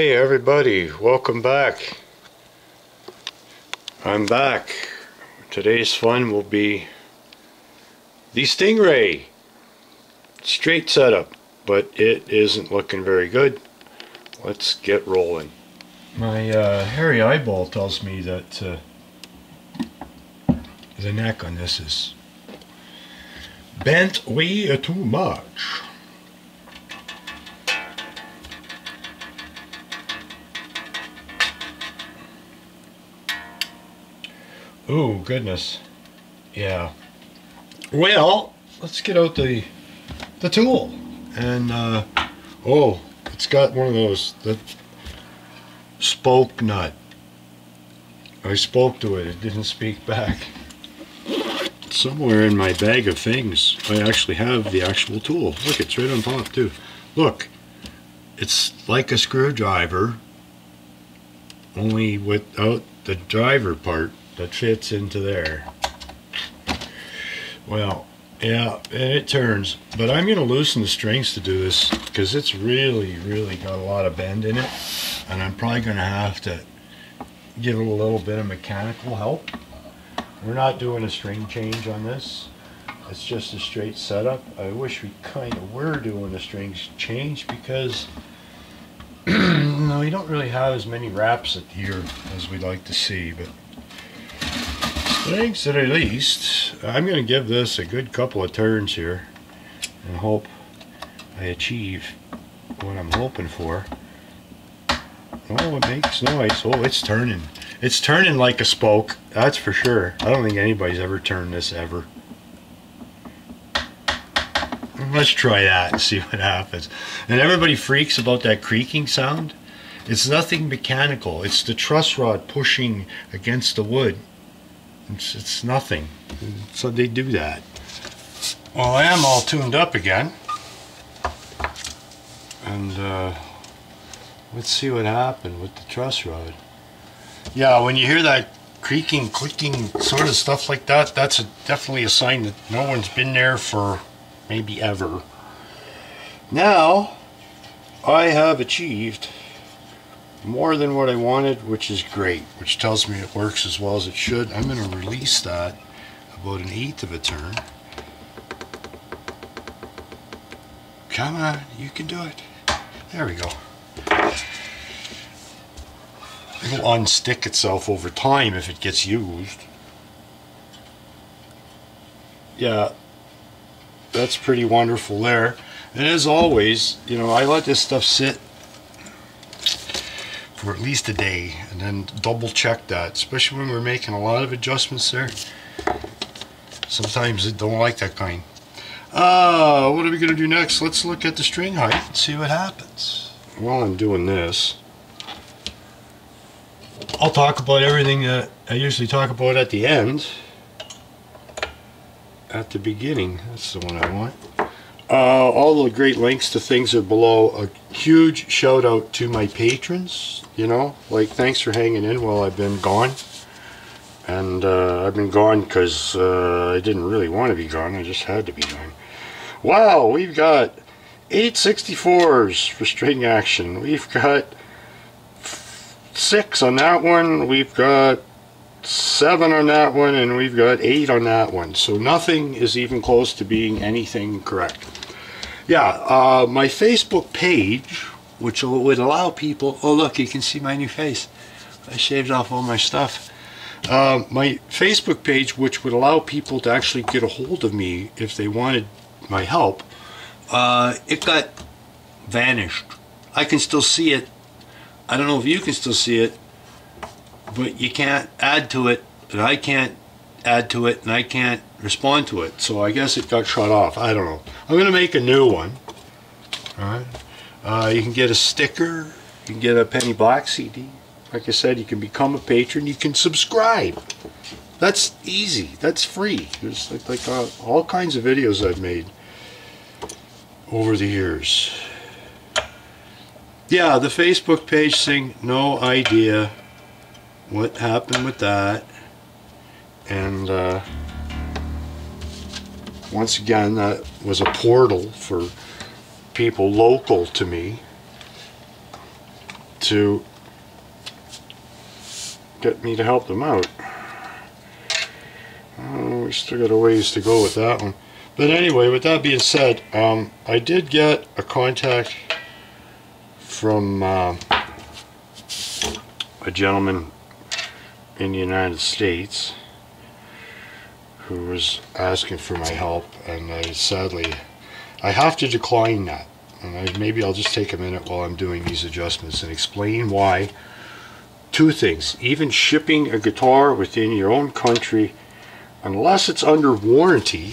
Hey everybody, welcome back. I'm back. Today's fun will be the Stingray. Straight setup, but it isn't looking very good. Let's get rolling. My hairy eyeball tells me that the neck on this is bent way too much. Oh goodness, yeah. Well, let's get out the tool, and oh, it's got one of those, the spoke nut. I spoke to it, it didn't speak back. Somewhere in my bag of things, I actually have the actual tool. Look, it's right on top too. Look, it's like a screwdriver, only without the driver part that fits into there. Well, yeah, and it turns, but I'm going to loosen the strings to do this because it's really got a lot of bend in it, and I'm probably going to have to give it a little bit of mechanical help. We're not doing a string change on this, it's just a straight setup. I wish we kind of were doing a strings change because no, we don't really have as many wraps at here as we'd like to see, but thanks at least. I'm going to give this a good couple of turns here and hope I achieve what I'm hoping for. Oh, it makes noise. Oh, it's turning. It's turning like a spoke, that's for sure. I don't think anybody's ever turned this ever. Let's try that and see what happens. And everybody freaks about that creaking sound. It's nothing mechanical. It's the truss rod pushing against the wood. It's nothing. So they do that. Well, I am all tuned up again. And let's see what happened with the truss rod. Yeah, when you hear that creaking, clicking sort of stuff like that, that's definitely a sign that no one's been there for maybe ever. Now, I have achieved more than what I wanted, which is great, which tells me it works as well as it should. I'm going to release that about 1/8 of a turn. Come on, you can do it. There we go. It'll unstick itself over time if it gets used. Yeah, that's pretty wonderful there. And as always, you know, I let this stuff sit for at least a day and then double check that, especially when we're making a lot of adjustments there. Sometimes I don't like that kind. What are we going to do next? Let's look at the string height and see what happens. While I'm doing this, I'll talk about everything that I usually talk about at the end. At the beginning, that's the one I want. All the great links to things are below. A huge shout out to my patrons, you know, like thanks for hanging in while I've been gone. And I've been gone because I didn't really want to be gone, I just had to be gone. Wow, we've got 864s for string action. We've got 6 on that one, we've got 7 on that one, and we've got 8 on that one. So nothing is even close to being anything correct. Yeah, my Facebook page, which would allow people, oh look, you can see my new face. I shaved off all my stuff. My Facebook page, which would allow people to actually get a hold of me if they wanted my help, it got vanished. I can still see it. I don't know if you can still see it, but you can't add to it, and I can't add to it, and I can't respond to it. So I guess it got shut off. I don't know. I'm going to make a new one. All right. You can get a sticker. You can get a Penny Black CD. Like I said, you can become a patron. You can subscribe. That's easy. That's free. There's like all kinds of videos I've made over the years. Yeah, the Facebook page thing, no idea what happened with that. And once again, that was a portal for people local to me to get me to help them out. We still got a ways to go with that one. But anyway, with that being said, I did get a contact from a gentleman in the United States who was asking for my help, and I have to decline that. And maybe I'll just take a minute while I'm doing these adjustments and explain why. Two things: even shipping a guitar within your own country, unless it's under warranty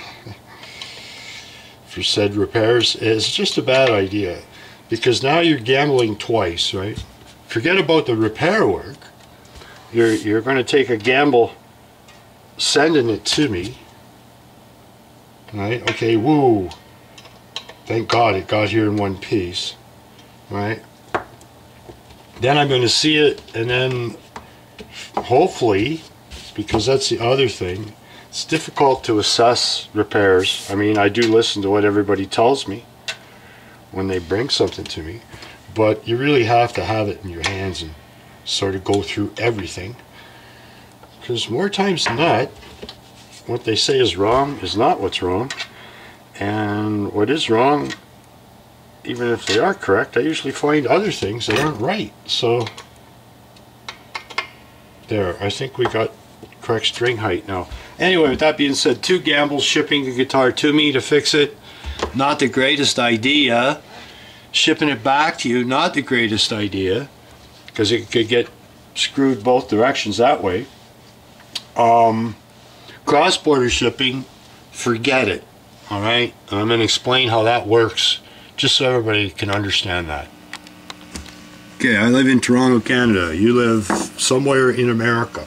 for said repairs, is just a bad idea, because now you're gambling twice, right? Forget about the repair work. You're going to take a gamble sending it to me, right? Okay, woo, thank God it got here in one piece, right? Then I'm going to see it, and then hopefully, because that's the other thing, it's difficult to assess repairs. I mean, I do listen to what everybody tells me when they bring something to me, but you really have to have it in your hands and sort of go through everything, because more times than not, what they say is wrong is not what's wrong, and what is wrong, even if they are correct, I usually find other things that aren't right. So there, I think we got correct string height now. Anyway, with that being said, 2 gambles shipping a guitar to me to fix it, not the greatest idea. Shipping it back to you, not the greatest idea, because it could get screwed both directions that way. Cross-border shipping, forget it. Alright, I'm going to explain how that works, just so everybody can understand that. Okay, I live in Toronto, Canada. You live somewhere in America.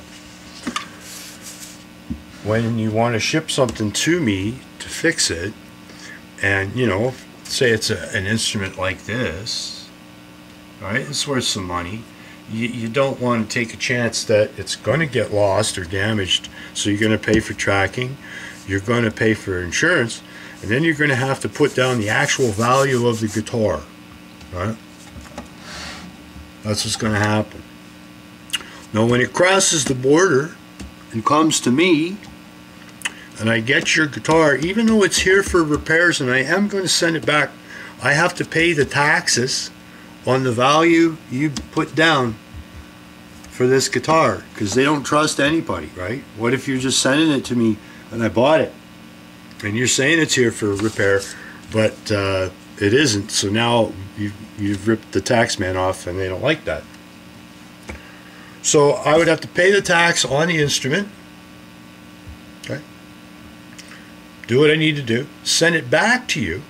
When you want to ship something to me to fix it, and you know, say it's an instrument like this, right? It's worth some money. You don't want to take a chance that it's going to get lost or damaged, so you're going to pay for tracking, you're going to pay for insurance, and then you're going to have to put down the actual value of the guitar, right? That's what's going to happen. Now, when it crosses the border and comes to me, and I get your guitar, even though it's here for repairs and I am going to send it back, I have to pay the taxes on the value you put down for this guitar, because they don't trust anybody, right? What if you're just sending it to me and I bought it, and you're saying it's here for repair, but it isn't, so now you've ripped the tax man off, and they don't like that. So I would have to pay the tax on the instrument, okay? Do what I need to do, send it back to you,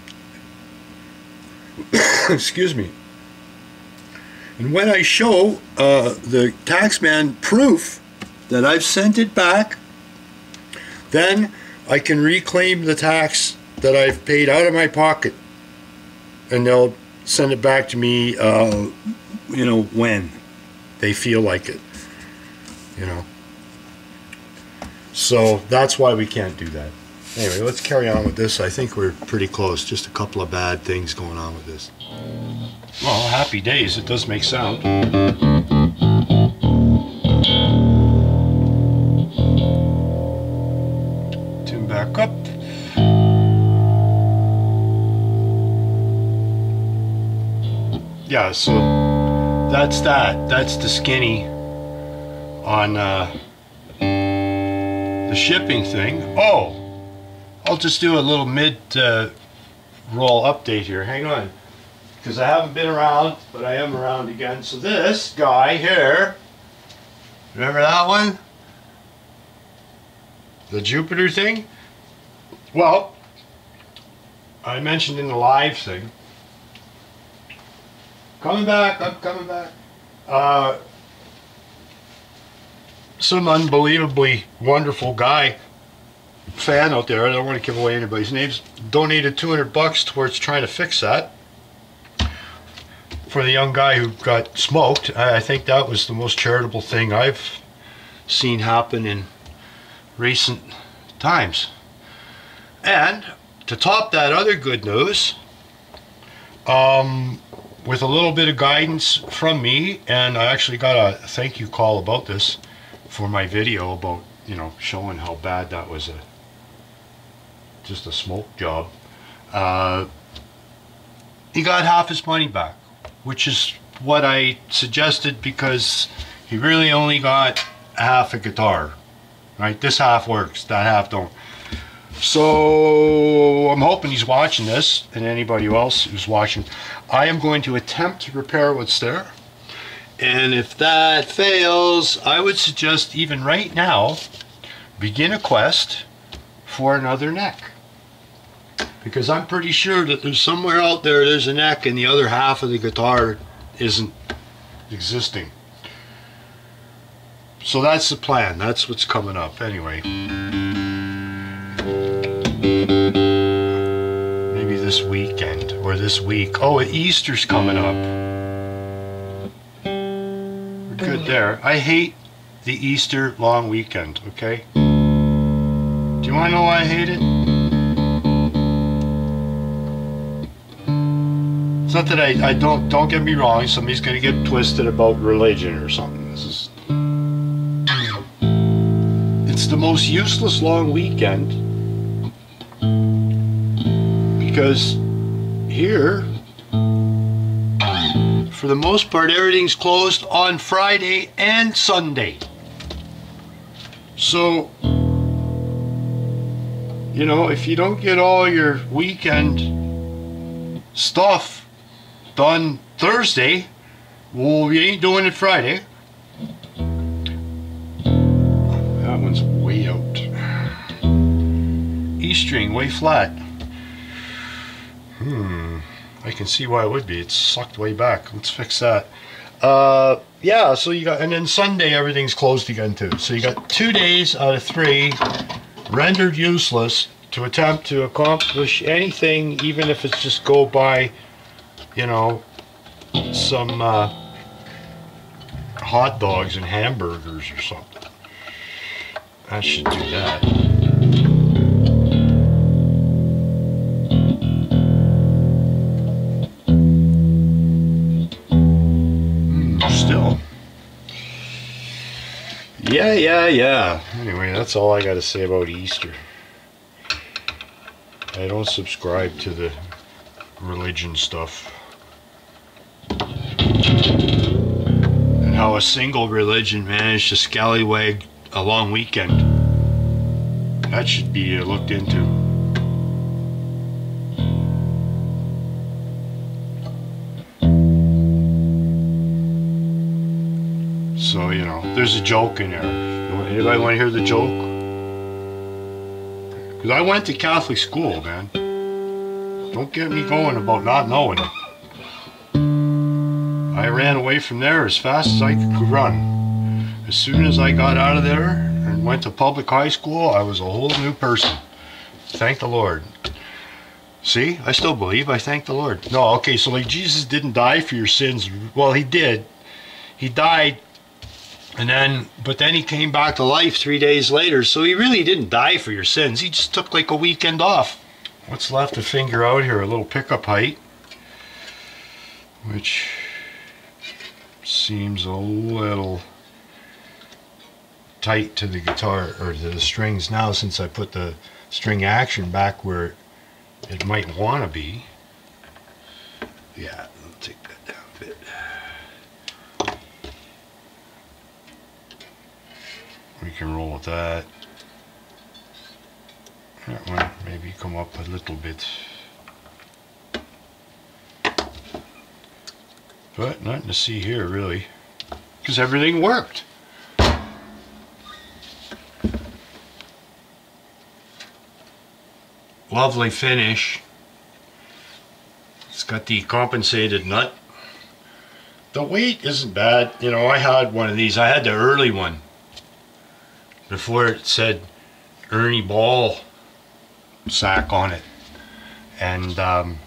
excuse me, and when I show the taxman proof that I've sent it back, then I can reclaim the tax that I've paid out of my pocket, and they'll send it back to me, you know, when they feel like it, you know. So that's why we can't do that. Anyway, let's carry on with this. I think we're pretty close. Just a couple of bad things going on with this. Well, happy days. It does make sound. Tune back up. Yeah, so that's that. That's the skinny on the shipping thing. Oh! I'll just do a little mid-roll update here. Hang on, because I haven't been around, but I am around again. So this guy here, remember that one? The Jupiter thing? Well, I mentioned in the live thing. Coming back, I'm coming back. Some unbelievably wonderful guy, fan out there, I don't want to give away anybody's names, donated $200 towards trying to fix that for the young guy who got smoked. I think that was the most charitable thing I've seen happen in recent times. And to top that other good news, with a little bit of guidance from me, and I actually got a thank you call about this for my video about, you know, showing how bad that was just a smoke job. He got half his money back, which is what I suggested, because he really only got half a guitar, right? This half works, that half don't. So I'm hoping he's watching this, and anybody else who's watching. I am going to attempt to repair what's there, and if that fails, I would suggest even right now begin a quest for another neck, because I'm pretty sure that there's somewhere out there there's a neck and the other half of the guitar isn't existing. So that's the plan. That's what's coming up. Anyway, maybe this weekend or this week. Oh, Easter's coming up. We're good there. I hate the Easter long weekend, okay? Do you want to know why I hate it? It's not that I don't get me wrong, somebody's going to get twisted about religion or something. It's the most useless long weekend, because here, for the most part, everything's closed on Friday and Sunday. So, you know, if you don't get all your weekend stuff done Thursday, well, we ain't doing it Friday. That one's way out. E string way flat. I can see why it would be. It's sucked way back. Let's fix that. Yeah, so you got, and then Sunday everything's closed again too. So you got 2 days out of 3 rendered useless to attempt to accomplish anything, even if it's just go buy, you know, some hot dogs and hamburgers or something. I should do that. Still. Yeah. Anyway, that's all I got to say about Easter. I don't subscribe to the religion stuff. And how a single religion managed to scallywag a long weekend. That should be looked into. So, you know, there's a joke in there. Anybody want to hear the joke? Because I went to Catholic school, man. Don't get me going about not knowing it. I ran away from there as fast as I could run. As soon as I got out of there and went to public high school, I was a whole new person. Thank the Lord. See, I still believe. I thank the Lord. No, okay, so like Jesus didn't die for your sins. Well, he did. He died, and then, but then he came back to life 3 days later. So he really didn't die for your sins. He just took like a weekend off. What's left to figure out here? A little pickup height, which seems a little tight to the guitar or to the strings now, since I put the string action back where it might want to be. Yeah, I'll take that down a bit. We can roll with that. That one maybe come up a little bit, but nothing to see here really, because everything worked. Lovely finish. It's got the compensated nut. The weight isn't bad. You know, I had one of these. I had the early one before it said Ernie Ball sack on it. And it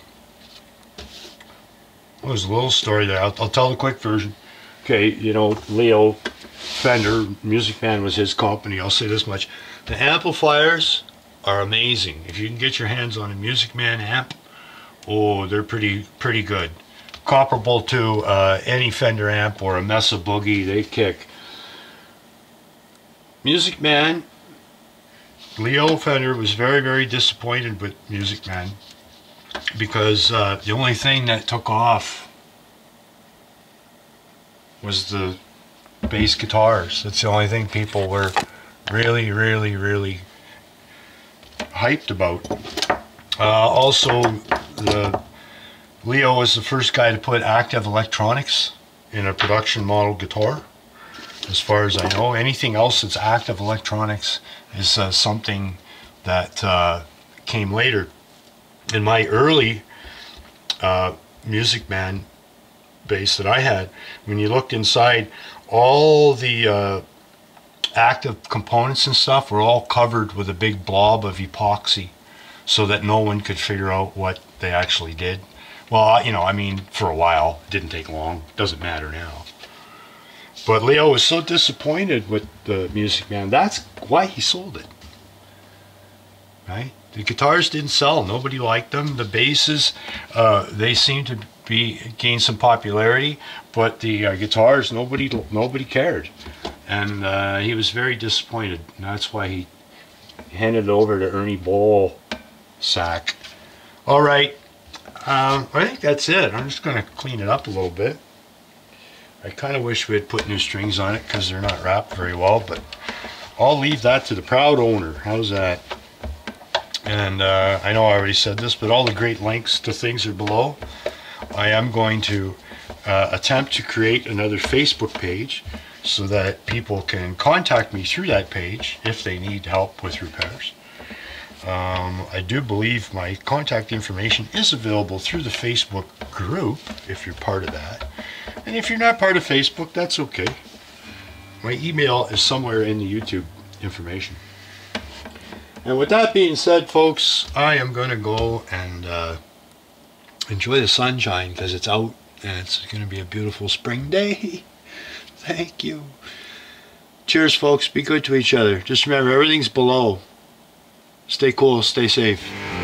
was a little story there. I'll tell the quick version. Okay, you know, Leo Fender, Music Man was his company. I'll say this much. The amplifiers are amazing. If you can get your hands on a Music Man amp, oh, they're pretty good. comparable to any Fender amp or a Mesa Boogie. They kick. Music Man, Leo Fender was very, very disappointed with Music Man because the only thing that took off was the bass guitars. That's the only thing people were really, really, really hyped about. Also, Leo was the first guy to put active electronics in a production model guitar. As far as I know, anything else that's active electronics is something that came later. In my early Music Man bass that I had, when you looked inside, all the active components and stuff were all covered with a big blob of epoxy so that no one could figure out what they actually did. Well, you know, I mean, for a while. It didn't take long. Doesn't matter now. But Leo was so disappointed with the Music Man. That's why he sold it. Right? The guitars didn't sell. Nobody liked them. The basses, they seemed to gain some popularity, but the guitars, nobody cared. And he was very disappointed. And that's why he handed it over to Ernie Ballsack. All right. I think that's it. I'm just going to clean it up a little bit. I kind of wish we had put new strings on it because they're not wrapped very well, but I'll leave that to the proud owner. How's that? And I know I already said this, but all the great links to things are below. I am going to attempt to create another Facebook page so that people can contact me through that page if they need help with repairs. I do believe my contact information is available through the Facebook group if you're part of that. And if you're not part of Facebook, that's okay. My email is somewhere in the YouTube information. And with that being said, folks, I am going to go and enjoy the sunshine because it's out and it's going to be a beautiful spring day. Thank you. Cheers, folks. Be good to each other. Just remember, everything's below. Stay cool, stay safe.